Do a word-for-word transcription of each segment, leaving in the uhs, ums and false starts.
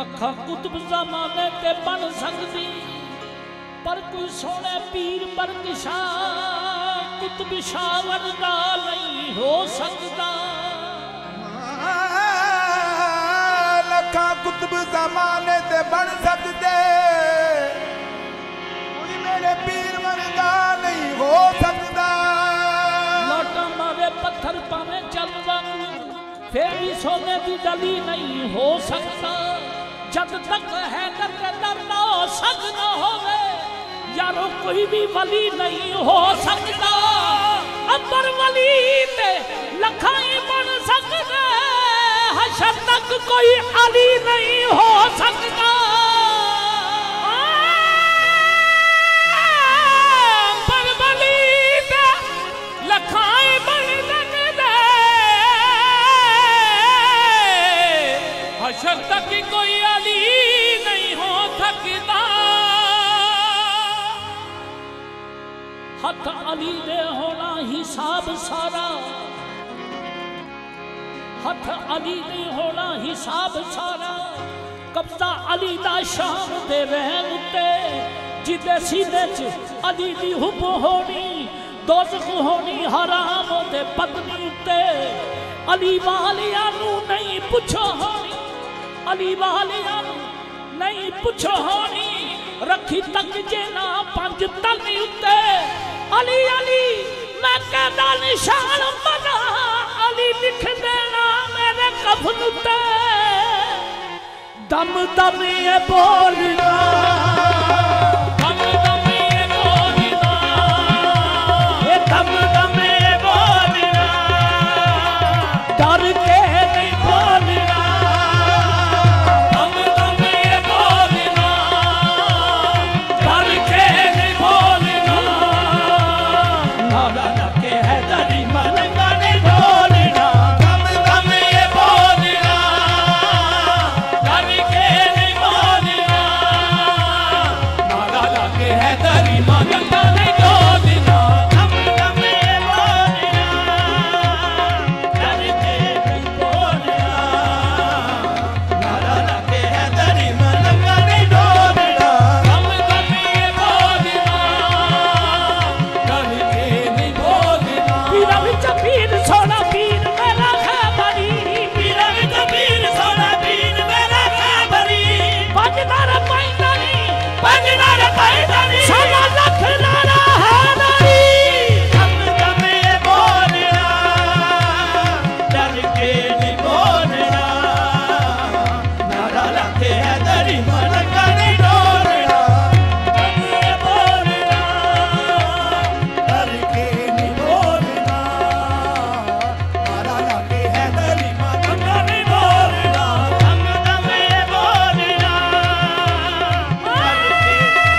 लखा कुतुब ज़माने ते बन सकदी पर कोई सोने पीर बरकिशा कुतुब शाह वर्गा नहीं हो सकता। लखा कुतुब ज़माने ते बन सकदे कोई मेरे पीर वर्गा नहीं हो सकता। लोटा मारे पत्थर पावे चल वांगू फिर भी सोने की डली नहीं हो सकता। जब तक है दर दर ना हो सकना होवे यारो कोई भी वली नहीं हो सकता। अबर वली ते लखाई बन सकते हशर तक कोई अली नहीं हो सकता। अबर वली ते लखाई बन सकते हशर तक कोई अली नहीं हो सकता। हथ अली दे होना हिसाब सारा हथ अली दे होना हिसाब सारा कब्जा अली दा शाम दे रहन उत्ते जिदे सीने च अली दी हुब होनी दोज़ख होनी हराम दे पत्नी उत्ते। अली वालिया नू नहीं पुछो होनी अली वालिया नू नहीं पुछो होनी रखी तक जे ना पंज तली उत्ते। अली अली मैं कहदा निशान बना अली लिख देना मेरे कफन उत्ते। दम दम ये बोलना दम दम ये बोलना ये दम दम ये बोलना डर के नहीं बोलना दम दम ये बोलना डर के नहीं बोलना। नारा लगे है दरी मन का नहीं बोलना दम दम ये बोलना डर के नहीं बोलना। नारा लगे है दरी मन का नहीं बोलना दम दम ये बोलना डर के नहीं बोलना। नारा लगे है दरी मन का नहीं बोलना दम दम ये बोलना डर के नहीं बोलना। पीरा विच पीर सोना पीर मेरा खबरी पीरा विच पीर सोना पीर मेरा खबरी। पंज नारा पैदा नहीं पंज नारा पैदा नहीं सोना लख नारा है नहीं। दम दम ये बोलना डर के नहीं बोलना। नारा लखे है दरी मन का नहीं डोलना दम ये बोलना डर के नहीं बोलना। नारा लखे है दरी मन का नहीं बोलना दम दम ये बोलना डर के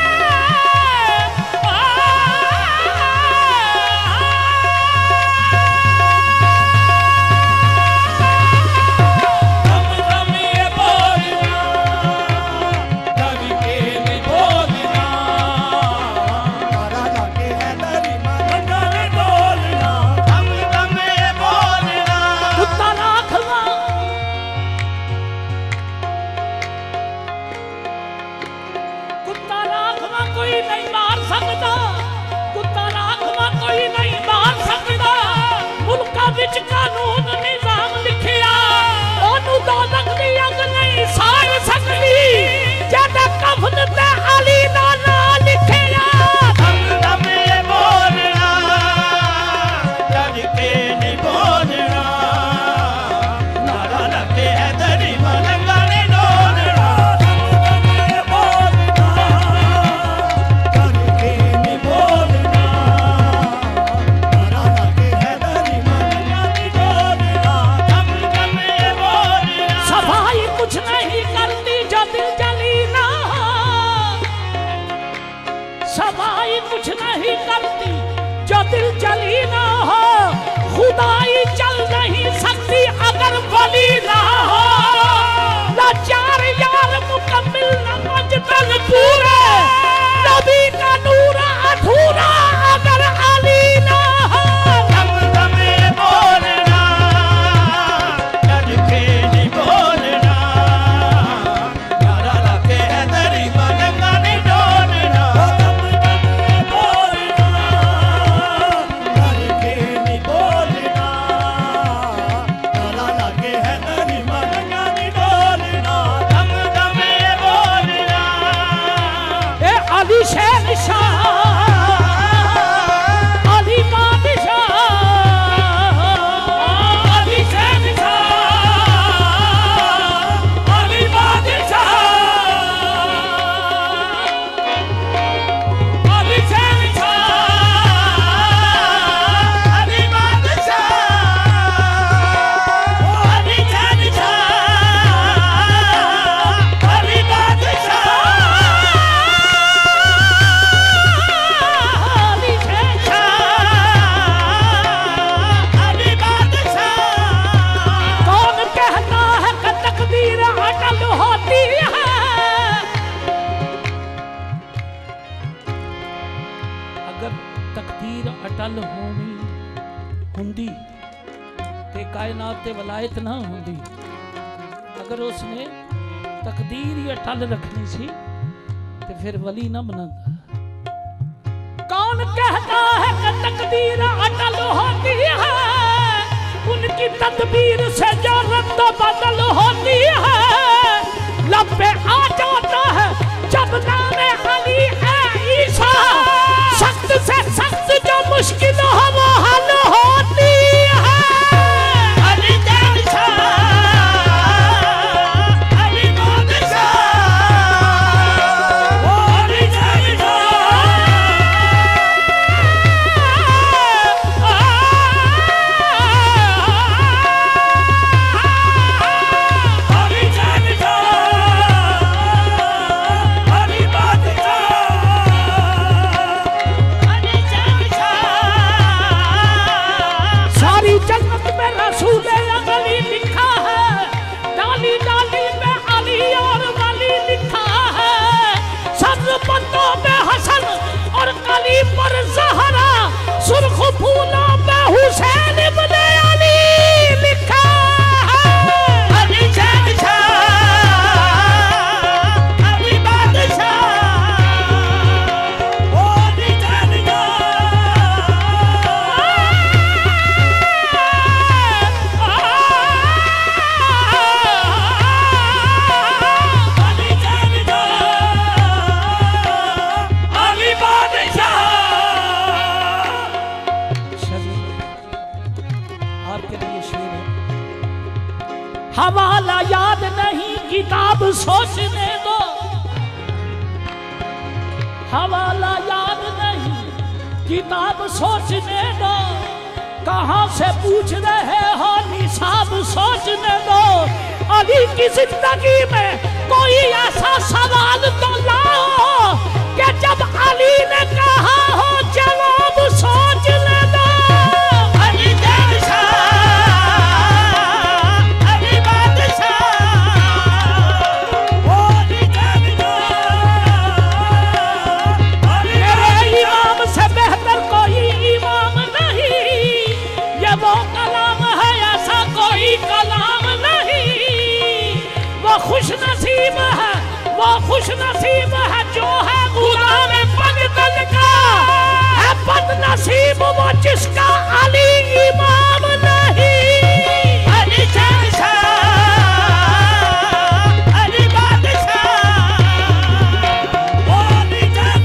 दम दम ये बोलना डर के नहीं बोलना। नारा लगे है दरी मन का नहीं बोलना दम दम ये बोलना। कुत्ता राखवा कुत्ता राखवा कोई नहीं मार सकता कुत्ता राखवा कोई नहीं मार सकता। मुल्का विच कानून निजाम लिखिया ओनू दौलत दी अग नहीं साड़ सकदी जद कफन ते अली दा नाम लिखिया। दम दम ये बोलना डर के नहीं बोलना। नारा लगे है दरी मन का नहीं डोलना दम दम ये बोलना डर के नहीं बोलना। नारा लगे है दरी मन का नहीं डोलना दम दम ये बोलना। सफाई कुछ नहीं करती जो दिल जली ना सफाई कुछ नहीं करती जो दिल जली ना हो। खुदाई चल नहीं सकती अगर वली ना हो। लाचार यार मुकम्मिल न मजदल पूरे नबी का नूर अधूरा अगर अली ना हो। दम दम ये बोलना डर के नहीं बोलना। हुंदी ते कायनात ते वलायत ना हुंदी। अगर उसने तकदीर ही अटल रखनी सी ते फिर वली ना बनाता। कौन कहता है कि तकदीर अटल होती है? उनकी तदबीर से जो रद्द बदल होती है। लब पे आ जाता है जब नामे अली है ईसा। सख्त से सख्त जो मुश्किल हो वो हल होती है। अली बादशाह, अली बादशाह, ओ अली बादशाह, अली बादशाह, अली बादशाह। सारी जन्नत में रसूल अली लिखा है। डाली डाली में अली और वली लिखा है। सब बंदों में हसन और कली पर ज़हरा। सुर्ख फूलों में हुसैन इब्ने अली लिखा है। अली बादशाह, अली बादशाह, ओ अली अली बादशाह। आपके लिए शेर है। हवाला याद नहीं किताब सोचने दो। हवाला याद नहीं किताब सोचने दो। कहाँ से पूछ रहे हो निसाब सोचने दो। अली की जिंदगी में कोई ऐसा सवाल तो लाओ कि जब अली ने कहा हो जवाब सोचने दो। अली बादशाह, अली बादशाह, ओ अली बादशाह। मेरे इमाम से बेहतर कोई इमाम नहीं। ये वो कलाम है ऐसा कोई कलाम नहीं। वो खुश नसीब है, वो खुश नसीब है जो है गुलाम बगदल का। है बदनसीब वो जिसका अली इमाम नहीं। अली बादशाह, अली बादशाह, ओ अली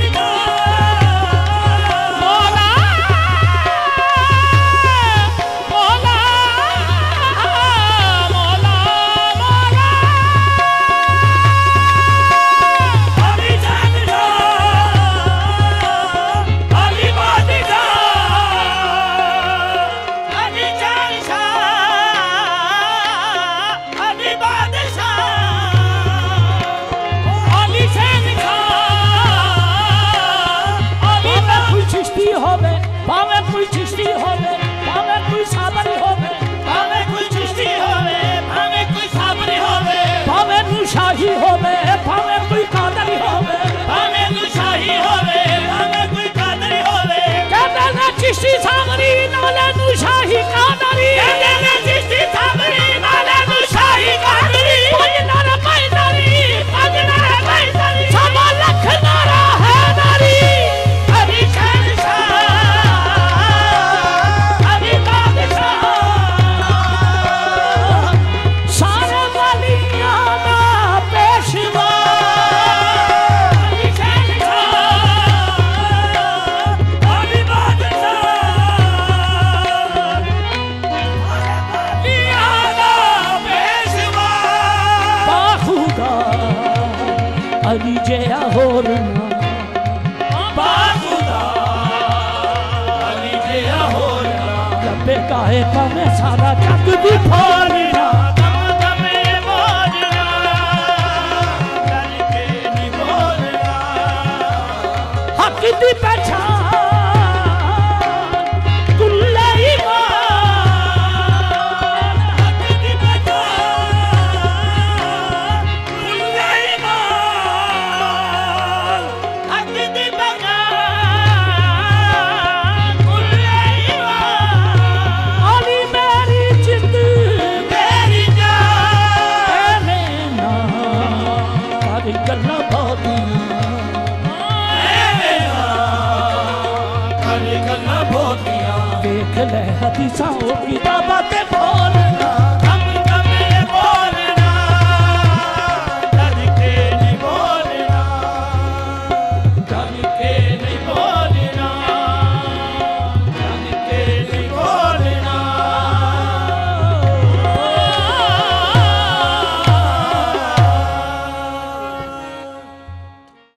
बादशाह। मौला, मौला, मौला, मौला। अली बादशाह, अली बादशाह, अली बादशाह, अली बादशाह, अली बादशाह। अली में कोई चिश्ती होवे, भावे कोई चिश्ती होवे, भावे कोई साबरी होवे, भावे कोई चिश्ती होवे, भावे कोई साबरी होवे, भावे नुशाही होवे, भावे कोई कादरी होवे, भावे नुशाही होवे, भावे कोई कादरी होवे। कहते ना चिश्ती साबरी नाले नुशाही कादरी। कहते ना चिश्ती साबरी नाले नुशाही कादरी। कोई नारा पैदरी, कोई नारा पैदरी, सवा लख नारा है नारी। अली बादशाह, अली बादशाह, सारे वलियां दा पेशवा। अली बादशाह, अली बादशाह, वलियां दा पेशवा। बाखुदा अली जया होर ना। बाखुदा अली जया होर ना। रब्बे काहे पावे सारा जग दी फोड़ना। दम दमे बोलना, करके नी बोलना। हक दी पहचान कुल्ले ईमान। हक दी पहचान कुल्ले ईमान। हक दी पहचान कुल्ले ईमान। गल्लां बहुतियां कर गल्लां बहुतियां देख ले हदीसां ओ किताबां